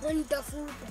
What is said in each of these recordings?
Nitafuta.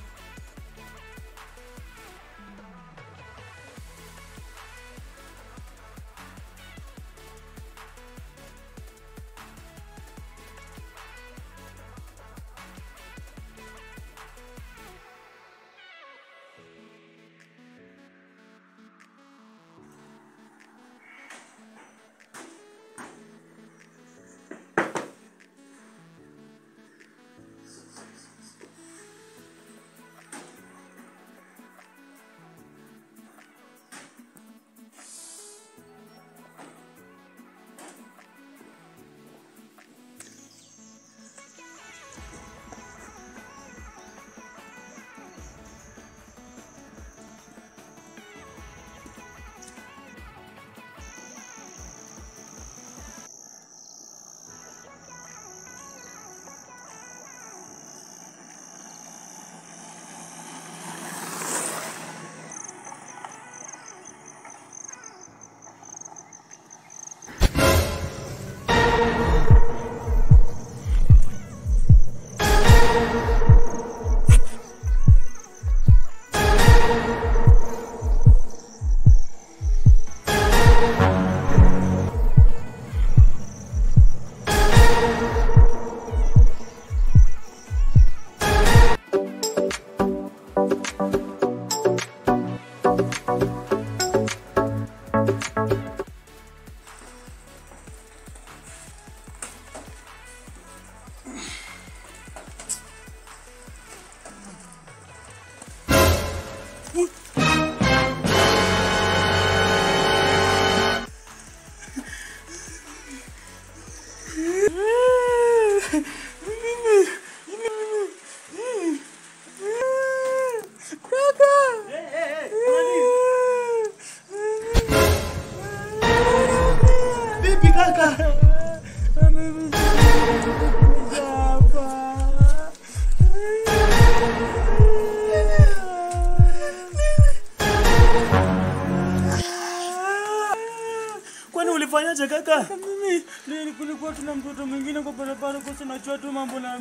Ulifanyaje kaka? Mimi kulikuwa tuna mtoto mwingine kwa barabara kwa sababu najua tu mambo na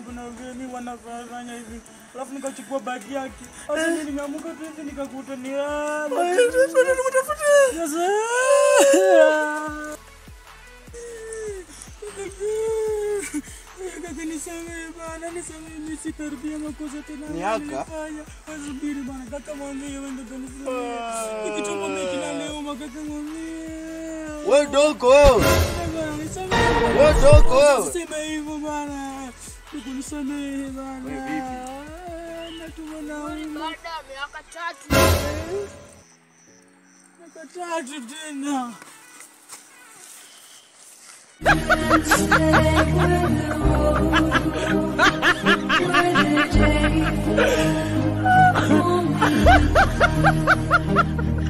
mimi wanafanya hivi. Alafu nikachukua bagi yake. Sasa mimi nimeamuka tu hivi nikakuta ni Kaka nisamehe bana, nisamehe mimi sitarudia makosa tena. Nilifanya. Subiri bana, kaka mwambie wewe ndio kanisamehe. Nikichukua mimi kila leo kaka mwambie. Wewe dogo wewe. Wewe dogo wewe. Sema hivyo bana. Nikusamehe bana. Wewe vipi? Natumana baada ya miaka 3. Miaka 3 tena. Ha ha ha ha!